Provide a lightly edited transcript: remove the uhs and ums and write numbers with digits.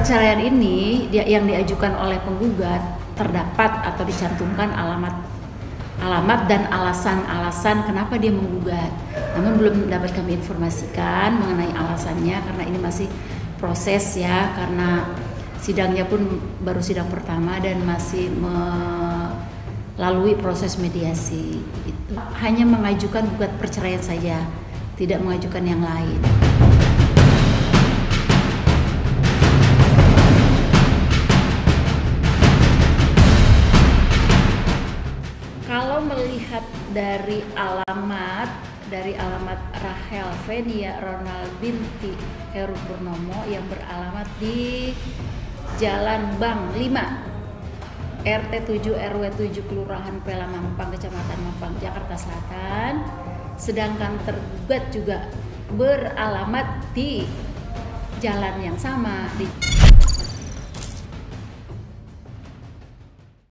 perceraian ini yang diajukan oleh penggugat terdapat atau dicantumkan alamat dan alasan-alasan kenapa dia menggugat. Namun belum dapat kami informasikan mengenai alasannya karena ini masih proses ya, karena sidangnya pun baru sidang pertama dan masih melalui proses mediasi. Itu hanya mengajukan gugat perceraian saja, tidak mengajukan yang lain. Kalau melihat dari alamat Rahel Venia Ronald binti Heru Purnomo yang beralamat di Jalan Bang 5 RT 7 RW 7 Kelurahan Pela Mampang, Kecamatan Mampang, Jakarta Selatan. Sedangkan tergugat juga beralamat di jalan yang sama di